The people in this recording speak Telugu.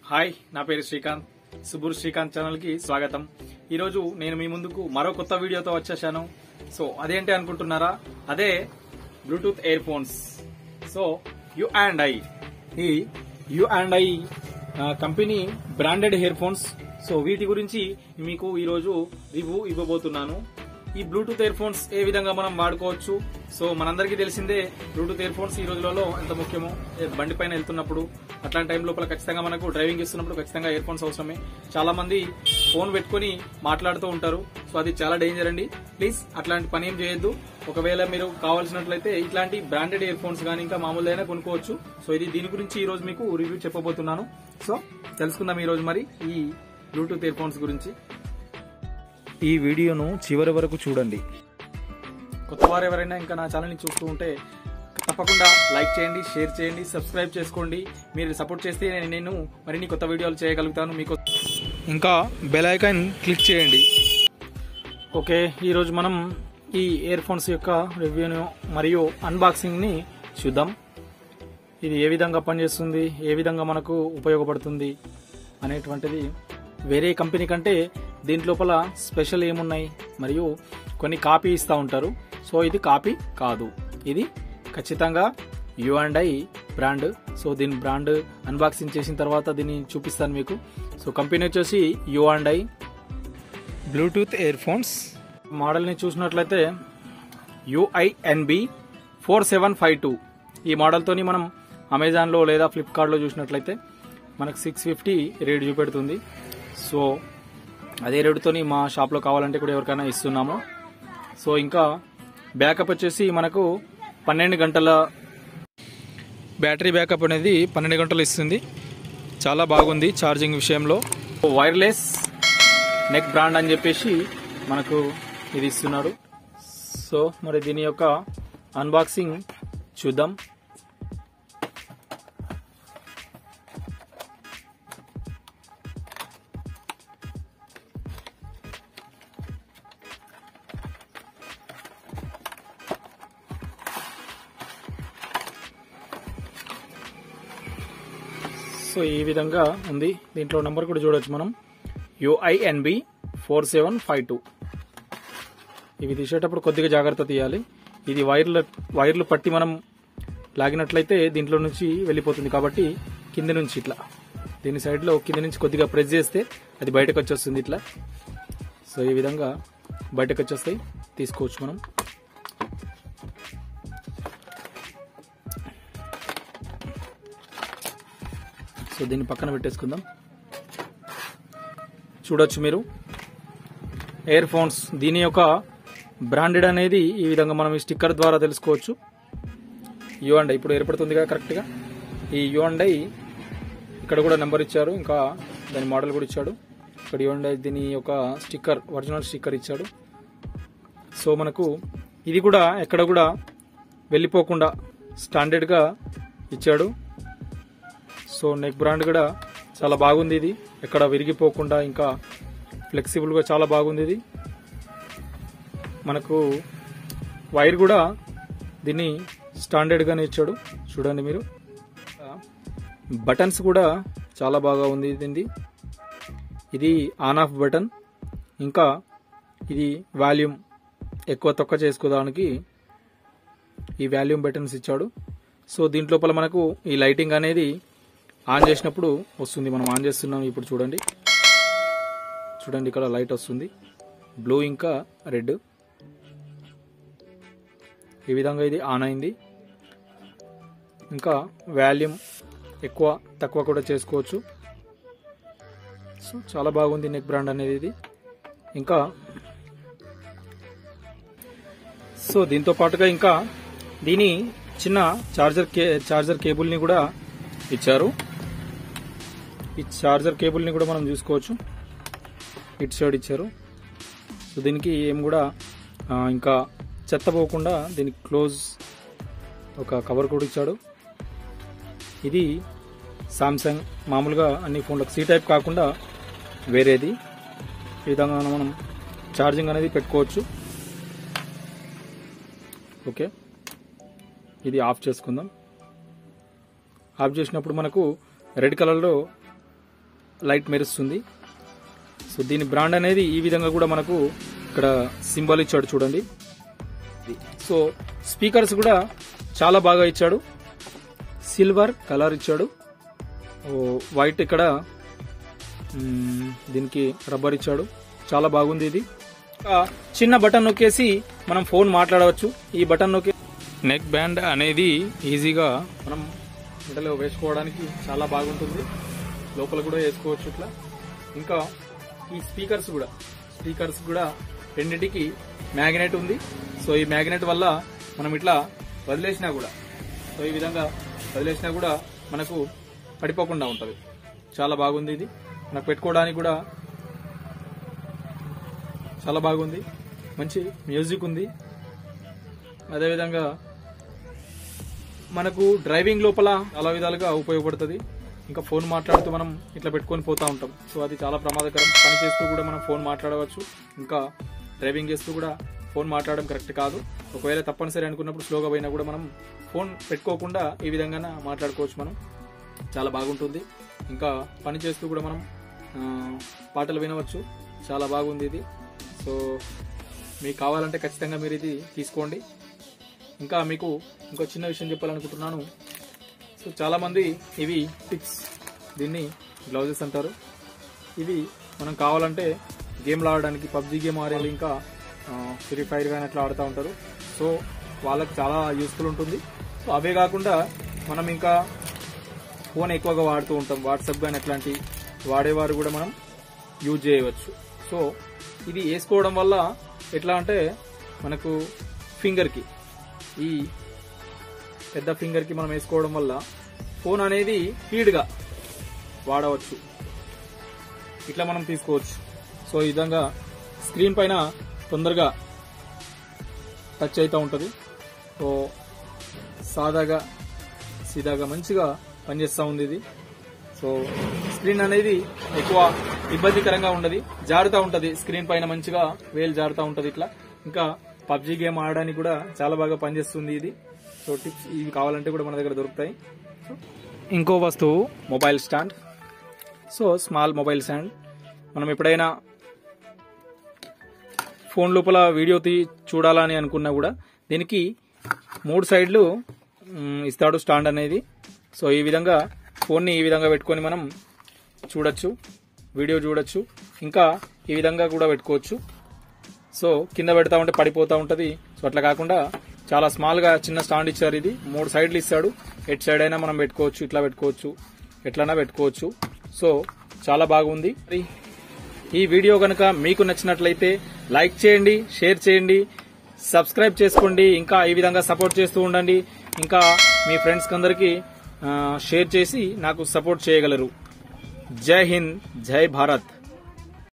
హాయ్, నా పేరు శ్రీకాంత్. సుబూర్ శ్రీకాంత్ ఛానల్ కి స్వాగతం. ఈ రోజు నేను మీ ముందుకు మరో కొత్త వీడియోతో వచ్చేసాను. సో అదేంటి అనుకుంటున్నారా? అదే బ్లూటూత్ ఇయర్ ఫోన్స్. సో యు&ఐ, ఈ యు&ఐ company branded earphones. So వీటి గురించి మీకు ఈ రోజు రివ్యూ ఇవ్వబోతున్నాను. ఈ బ్లూటూత్ ఇయర్ ఫోన్స్ ఏ విధంగా మనం వాడుకోవచ్చు. సో మనందరికీ తెలిసిందే బ్లూటూత్ ఇయర్ ఫోన్స్ ఈ రోజులలో ఎంత ముఖ్యమో. బండి పైన వెళ్తున్నప్పుడు, అట్లాంటి టైం లోపల ఖచ్చితంగా మనకు డ్రైవింగ్ ఇస్తున్నప్పుడు ఖచ్చితంగా ఇయర్ ఫోన్స్ అవసరమే. చాలా మంది ఫోన్ పెట్టుకుని మాట్లాడుతూ ఉంటారు. సో అది చాలా డేంజర్ అండి. ప్లీజ్ అట్లాంటి పని ఏం చేయొద్దు. ఒకవేళ మీరు కావాల్సినట్లయితే ఇట్లాంటి బ్రాండెడ్ ఇయర్ ఫోన్స్ కానీ ఇంకా మామూలుదైనా కొనుక్కోవచ్చు. సో దీని గురించి ఈ రోజు మీకు రివ్యూ చెప్పబోతున్నాను. సో తెలుసుకుందాం ఈ రోజు మరి ఈ బ్లూటూత్ ఇయర్ ఫోన్స్ గురించి. ఈ వీడియోను చివరి వరకు చూడండి. కొత్త వారు ఎవరైనా ఇంకా నా ఛానల్ని చూస్తూ ఉంటే తప్పకుండా లైక్ చేయండి, షేర్ చేయండి, సబ్స్క్రైబ్ చేసుకోండి. మీరు సపోర్ట్ చేస్తే నేను మరిన్ని కొత్త వీడియోలు చేయగలుగుతాను. మీకు ఇంకా బెల్ ఐకాన్ క్లిక్ చేయండి. ఓకే, ఈరోజు మనం ఈ ఇయర్ ఫోన్స్ యొక్క రివ్యూను మరియు అన్బాక్సింగ్ని చూద్దాం. ఇది ఏ విధంగా పనిచేస్తుంది, ఏ విధంగా మనకు ఉపయోగపడుతుంది అనేటువంటిది. వేరే కంపెనీ కంటే దీంట్లోపల స్పెషల్ ఏమున్నాయి, మరియు కొన్ని కాపీ ఇస్తూ ఉంటారు. సో ఇది కాపీ కాదు, ఇది ఖచ్చితంగా యు&ఐ బ్రాండ్. సో దీని బ్రాండ్ అన్బాక్సింగ్ చేసిన తర్వాత దీన్ని చూపిస్తాను మీకు. సో కంపెనీ వచ్చేసి యు&ఐ బ్లూటూత్ ఇయర్ ఫోన్స్. మోడల్ని చూసినట్లయితే UINB4752 ఈ మోడల్తోని మనం అమెజాన్లో లేదా ఫ్లిప్కార్ట్లో చూసినట్లయితే మనకు 650 రేట్ చూపెడుతుంది. సో అదే రేటుతోని మా షాప్లో కావాలంటే కూడా ఎవరికైనా ఇస్తున్నాము. సో ఇంకా బ్యాకప్ వచ్చేసి మనకు 12 గంటల బ్యాటరీ బ్యాకప్ అనేది 12 గంటలు ఇస్తుంది. చాలా బాగుంది ఛార్జింగ్ విషయంలో. వైర్లెస్ నెక్ బ్రాండ్ అని చెప్పేసి మనకు ఇది ఇస్తున్నాడు. సో మరి దీని యొక్క అన్బాక్సింగ్ చూద్దాం. సో ఈ విధంగా ఉంది. దీంట్లో నంబర్ కూడా చూడొచ్చు మనం, UINB4752. ఇవి తీసేటప్పుడు కొద్దిగా జాగ్రత్త తీయాలి. ఇది వైర్లు పట్టి మనం లాగినట్లయితే దీంట్లో నుంచి వెళ్ళిపోతుంది. కాబట్టి కింద నుంచి ఇట్లా దీని సైడ్లో కింద నుంచి కొద్దిగా ప్రెస్ చేస్తే అది బయటకు వచ్చేస్తుంది ఇట్లా. సో ఈ విధంగా బయటకు వచ్చేస్తాయి, తీసుకోవచ్చు మనం. సో దీన్ని పక్కన పెట్టేసుకుందాం. చూడొచ్చు మీరు ఇయర్ ఫోన్స్. దీని యొక్క బ్రాండెడ్ అనేది ఈ విధంగా మనం ఈ స్టిక్కర్ ద్వారా తెలుసుకోవచ్చు. యు&ఐ ఇప్పుడు ఏర్పడుతుంది కదా కరెక్ట్గా. ఈ యు&ఐ ఇక్కడ కూడా నెంబర్ ఇచ్చారు, ఇంకా దాని మోడల్ కూడా ఇచ్చాడు. ఇక్కడ యు&ఐ దీని యొక్క స్టిక్కర్, ఒరిజినల్ స్టిక్కర్ ఇచ్చాడు. సో మనకు ఇది కూడా ఎక్కడ కూడా వెళ్ళిపోకుండా స్టాండర్డ్గా ఇచ్చాడు. సో నెక్ బ్రాండ్ కూడా చాలా బాగుంది. ఇది ఎక్కడ విరిగిపోకుండా ఇంకా ఫ్లెక్సిబుల్గా చాలా బాగుంది. ఇది మనకు వైర్ కూడా దీన్ని స్టాండర్డ్గానే ఇచ్చాడు. చూడండి మీరు, బటన్స్ కూడా చాలా బాగా ఉంది. ఇది ఆన్ ఆఫ్ బటన్, ఇంకా ఇది వాల్యూమ్ ఎక్కువ తక్కువ చేసుకోవడానికి ఈ వాల్యూమ్ బటన్స్ ఇచ్చాడు. సో దీంట్లోపల మనకు ఈ లైటింగ్ అనేది ఆన్ చేసినప్పుడు వస్తుంది. మనం ఆన్ చేస్తున్నాం ఇప్పుడు. చూడండి ఇక్కడ లైట్ వస్తుంది, బ్లూ ఇంకా రెడ్. ఈ విధంగా ఇది ఆన్ అయింది. ఇంకా వాల్యూమ్ ఎక్కువ తక్కువ కూడా చేసుకోవచ్చు. సో చాలా బాగుంది నెక్ బ్రాండ్ అనేది ఇది. ఇంకా సో దీంతో పాటుగా ఇంకా దీని చిన్న చార్జర్ కేబుల్ని కూడా ఇచ్చారు. ఈ చార్జర్ కేబుల్ని కూడా మనం చూసుకోవచ్చు, ఇటు సైడ్ ఇచ్చారు. సో దీనికి ఏం కూడా ఇంకా చెత్త పోకుండా దీనికి క్లోజ్ ఒక కవర్ కూడా ఇచ్చాడు. ఇది సామ్సంగ్ మామూలుగా అన్ని ఫోన్లకు సి టైప్ కాకుండా వేరేది. ఈ విధంగా మనం ఛార్జింగ్ అనేది పెట్టుకోవచ్చు. ఓకే, ఇది ఆఫ్ చేసుకుందాం. ఆఫ్ చేసినప్పుడు మనకు రెడ్ కలర్లో లైట్ మెరుస్తుంది. సో దీని బ్రాండ్ అనేది ఈ విధంగా కూడా మనకు ఇక్కడ సింబల్ ఇచ్చాడు చూడండి. సో స్పీకర్స్ కూడా చాలా బాగా ఇచ్చాడు, సిల్వర్ కలర్ ఇచ్చాడు, వైట్ ఇక్కడ దీనికి రబ్బర్ ఇచ్చాడు, చాలా బాగుంది. ఇది చిన్న బటన్ నొక్కేసి మనం ఫోన్ మాట్లాడవచ్చు. ఈ బటన్ నొక్కి నెక్ బ్యాండ్ అనేది ఈజీగా మనం మెడలో వేసుకోవడానికి చాలా బాగుంటుంది, లోపల కూడా వేసుకోవచ్చు ఇట్లా. ఇంకా ఈ స్పీకర్స్ కూడా రెండింటికి మ్యాగ్నెట్ ఉంది. సో ఈ మ్యాగ్నెట్ వల్ల మనం ఇట్లా వదిలేసినా కూడా, సో ఈ విధంగా వదిలేసినా కూడా మనకు పడిపోకుండా ఉంటుంది. చాలా బాగుంది. ఇది మనకు పెట్టుకోవడానికి కూడా చాలా బాగుంది, మంచి మ్యూజిక్ ఉంది. అదేవిధంగా మనకు డ్రైవింగ్ లోపల చాలా విధాలుగా ఉపయోగపడుతుంది. ఇంకా ఫోన్ మాట్లాడుతూ మనం ఇట్లా పెట్టుకొని పోతా ఉంటాం. సో అది చాలా ప్రమాదకరం. పని చేస్తూ కూడా మనం ఫోన్ మాట్లాడవచ్చు, ఇంకా డ్రైవింగ్ చేస్తూ కూడా ఫోన్ మాట్లాడడం కరెక్ట్ కాదు. ఒకవేళ తప్పనిసరి అనుకున్నప్పుడు స్లోగా పోయినా కూడా మనం ఫోన్ పెట్టుకోకుండా ఈ విధంగా మాట్లాడుకోవచ్చు. మనం చాలా బాగుంటుంది. ఇంకా పని చేస్తూ కూడా మనం పాటలు వినవచ్చు. చాలా బాగుంది ఇది. సో మీకు కావాలంటే ఖచ్చితంగా మీరు ఇది తీసుకోండి. ఇంకా మీకు ఇంకో చిన్న విషయం చెప్పాలనుకుంటున్నాను. సో చాలామంది ఇవి టిప్స్, దీన్ని గ్లౌజెస్ అంటారు. ఇవి మనం కావాలంటే గేమ్లు ఆడడానికి, పబ్జీ గేమ్ ఆడాలి, ఇంకా ఫ్రీ ఫైర్ కానీ అట్లా ఆడుతూ ఉంటారు. సో వాళ్ళకి చాలా యూస్ఫుల్ ఉంటుంది. సో అవే కాకుండా మనం ఇంకా ఫోన్ ఎక్కువగా వాడుతూ ఉంటాం, వాట్సాప్ కానీ అట్లాంటి వాడేవారు కూడా మనం యూజ్ చేయవచ్చు. సో ఇది వేసుకోవడం వల్ల ఎట్లా అంటే మనకు ఫింగర్కి, ఈ పెద్ద ఫింగర్కి మనం వేసుకోవడం వల్ల ఫోన్ అనేది స్పీడ్గా వాడవచ్చు. ఇట్లా మనం తీసుకోవచ్చు. సో ఈ విధంగా స్క్రీన్ పైన తొందరగా టచ్ అవుతూ ఉంటుంది. సో సాదాగా సీదాగా మంచిగా పనిచేస్తూ ఉంది ఇది. సో స్క్రీన్ అనేది ఎక్కువ ఇబ్బందికరంగా ఉండదు, జారుతూ ఉంటుంది స్క్రీన్ పైన, మంచిగా వేలు జారుతూ ఉంటుంది ఇట్లా. ఇంకా పబ్జీ గేమ్ ఆడడానికి కూడా చాలా బాగా పనిచేస్తుంది ఇది. సో టిప్స్ ఇవి కావాలంటే కూడా మన దగ్గర దొరుకుతాయి. ఇంకో వస్తువు mobile stand. So small mobile stand. మనం ఎప్పుడైనా ఫోన్ లోపల వీడియో చూడాలని అనుకున్నా కూడా దీనికి 3 సైడ్లు ఇస్తాడు స్టాండ్ అనేది. సో ఈ విధంగా ఫోన్ని ఈ విధంగా పెట్టుకొని మనం చూడొచ్చు, వీడియో చూడొచ్చు. ఇంకా ఈ విధంగా కూడా పెట్టుకోవచ్చు. సో కింద పెడతా ఉంటే పడిపోతూ ఉంటుంది. సో అట్లా కాకుండా చాలా స్మాల్గా చిన్న స్టాండ్ ఇచ్చారు. ఇది 3 సైడ్లు ఇస్తాడు. ఎట్ సైడ్ అయినా మనం పెట్టుకోవచ్చు, ఇట్లా పెట్టుకోవచ్చు, ఎట్లన్నా పెట్టుకోవచ్చు. సో చాలా బాగుంది. ఈ వీడియో కనుక మీకు నచ్చినట్లయితే లైక్ చేయండి, షేర్ చేయండి, సబ్స్క్రైబ్ చేసుకోండి. ఇంకా ఈ విధంగా సపోర్ట్ చేస్తూ ఉండండి. ఇంకా మీ ఫ్రెండ్స్కి అందరికీ షేర్ చేసి నాకు సపోర్ట్ చేయగలరు. జై హింద్, జై భారత్.